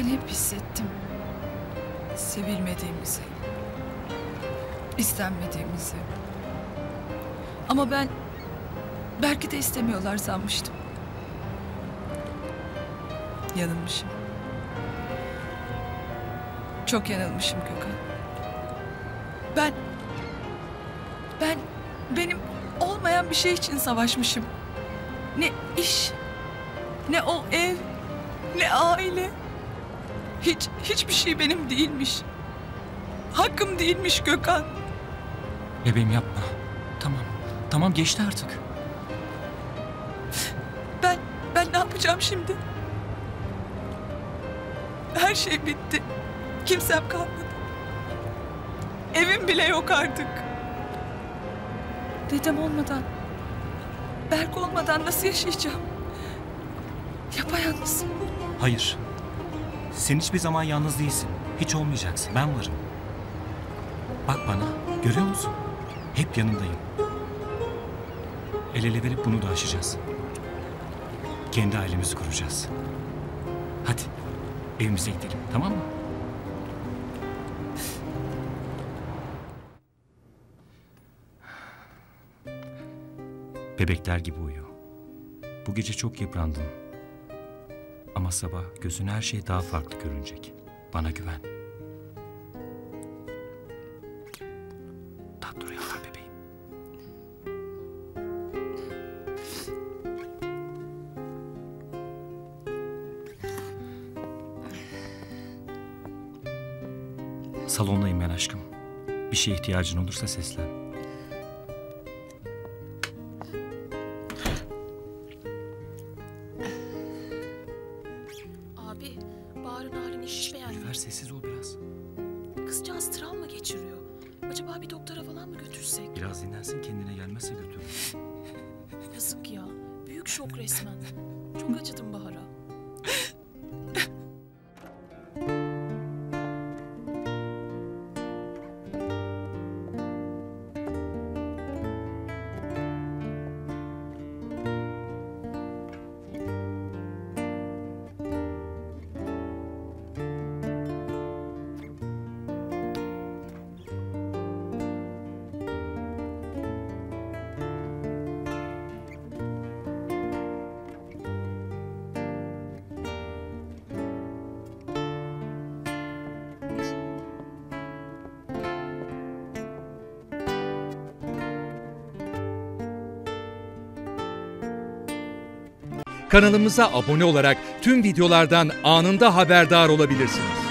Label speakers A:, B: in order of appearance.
A: Ben hep hissettim. Sevilmediğimizi, istenmediğimizi. Ama ben belki de istemiyorlar sanmıştım. Yanılmışım. Çok yanılmışım Gökhan. Benim olmayan bir şey için savaşmışım. Ne iş, ne o ev, ne aile. Hiçbir şey benim değilmiş. Hakkım değilmiş Gökhan.
B: Bebeğim yapma. Tamam geçti artık.
A: Ben ne yapacağım şimdi? Her şey bitti. Kimsem kalmadı. Evim bile yok artık. Dedem olmadan, Berk olmadan nasıl yaşayacağım? Yapayalnızım.
B: Hayır. Sen hiçbir zaman yalnız değilsin. Hiç olmayacaksın. Ben varım. Bak bana. Görüyor musun? Hep yanındayım. El ele verip bunu da aşacağız. Kendi ailemizi kuracağız. Hadi. Evimize gidelim. Tamam mı? Bebekler gibi uyu. Bu gece çok yıprandın. Ama sabah gözün her şey daha farklı görünecek. Bana güven. Tatlı rüyalar bebeğim. Salondayım ben aşkım. Bir şeye ihtiyacın olursa seslen.
C: Abi, Bahar'ın halini hiç beğenmiyorum.
B: Ver sessiz ol biraz.
C: Kızcağız travma geçiriyor. Acaba bir doktora falan mı götürsek?
B: Biraz dinlensin, kendine gelmezse götür.
C: Yazık ya. Büyük şok resmen. Çok acıdım Bahar'a.
D: Kanalımıza abone olarak tüm videolardan anında haberdar olabilirsiniz.